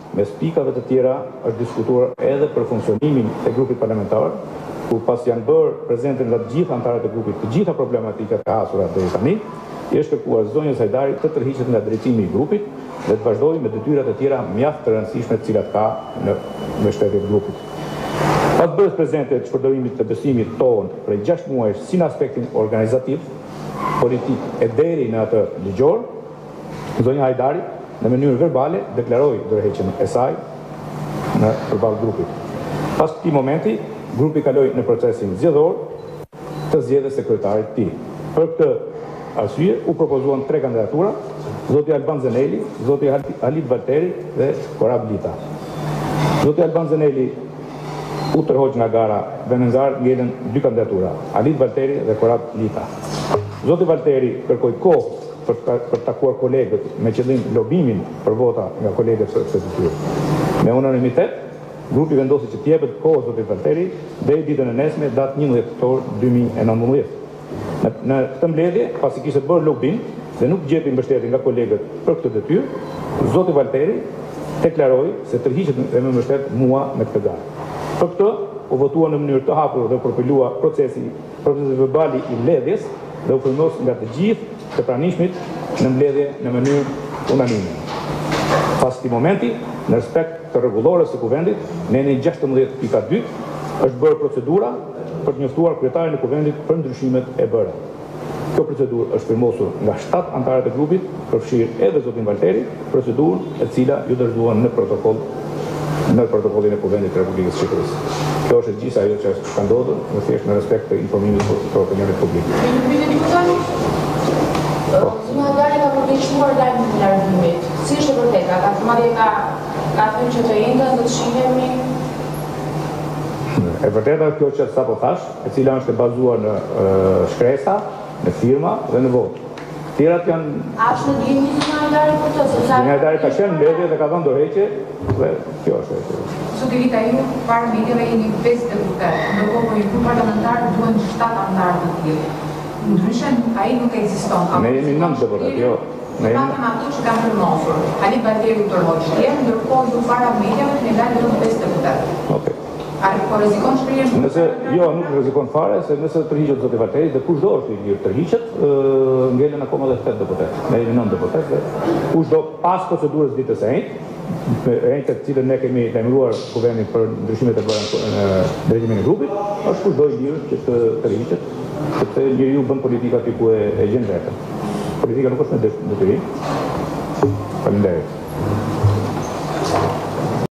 mes pikave të tjera është diskutuar edhe për funksionimin e grupit parlamentar, ku pas janë bërë prezente nga të gjitha anëtarët e grupit, të gjitha problematikat e hasura deri tani, i është kërkuar zonjës Hajdari të tërhiqet nga drejtimi i grupit dhe të vazhdojë me detyrat e tjera mjaft të rëndësishme të cilat ka në mbështetje të grupit. Pas bërës prezente të shpërdorimit të besimit tonë prej 6 muajsh si në aspektin organizativ, politik e deri në atë ligjor, zonja Hajdari në mënyrë verbale deklaroi dorëheqjen e saj në përballë grupit. Pas këtij momenti, grupi kaloi në procesin zgjedhor të zgjedhë sekretarit të tij. Për këtë arsye u propozuan 3 kandidatura, zoti Alban Zeneli, zoti Halit Valteri dhe Korab Lita. Zoti Alban Zeneli u tërhoq nga gara dhe në ngarë ngelen 2 kandidatura, Halit Valteri dhe Korab Lita. Zoti Valteri kërkoi kohë për takuar kolegët me qëllim lobimin për vota nga kolegët së detyrë. Me unanimitet, grupi vendosi që t'jepet kohë zotit Valteri deri ditën e nesme, datë 11 tetor 2019. Në këtë mbledhje, pasi kishte bërë lobim dhe nuk gjeti mbështetje nga kolegët për këtë detyrë, zoti Valteri deklaroi se tërhiqet dhe më mbështet mua në këtë garë. Për këtë u votua në mënyrë të hapur dhe u përpilua procesi verbali i mbledhjes dhe u përmendos nga të gjithë të pranishmit në mbledhje në mënyrë unanime. Pas këtij momenti, në respekt të rregullores së kuvendit, në enin 16.2 është bërë procedura për të njoftuar kryetarin e kuvendit për ndryshimet e bëra. Kjo procedurë është firmosur nga 7 anëtarët e grupit, përfshirë edhe zotin Valteri, procedurë e cila ju dërzuan në protokollin e kuvendit të Republikës së Shqipërisë. Kjo është gjithë ajo që ka ndodhur, në thjesht në respekt të informimit për opinionit publik. Zonë Hajdari ka përkeqësuar lajmin e largimit. Si është e vërteta? Ka thënë ka thënë që të endën do të shihemi. E vërteta kjo që sapo thash, e cila është e bazuar në shkresa, në firma dhe në votë. Tjerat janë... A është në djeni Zonë Hajdari për të? Zonë Hajdari ka qenë mbledhje dhe ka dhënë dorëheqje dhe kjo është e. Zoti Lita, ju para mediave jeni 5 deputet, ndërkohë një grup parlamentar duhen 7 anëtarë të tjerë. Ndryshe, ai nuk ekziston. Ne jemi 9 deputet, jo. Ne jemi ato që kanë përmosur. Halit Valteri u tërhoq tjerë, ndërkohë ju para mediave ne dalë vetëm 5 deputet. Okej. A po rrezikon shkrirjen? Nëse jo, nuk rrezikon fare, se nëse tërhiqet zoti Valteri dhe kushdo është i lirë tërhiqet, ngelen akoma edhe 8 deputet. Ne jemi 9 deputet dhe kushdo pas procedurës ditës së enjtë të cilën ne kemi lajmëruar kuvendin për ndryshimet e bëra në drejtimin e grupit, është kushdo i lirë që të tërhiqet, sepse njeriu bën politika aty ku e gjen vetën. Politika nuk është në detyrim. Faleminderit.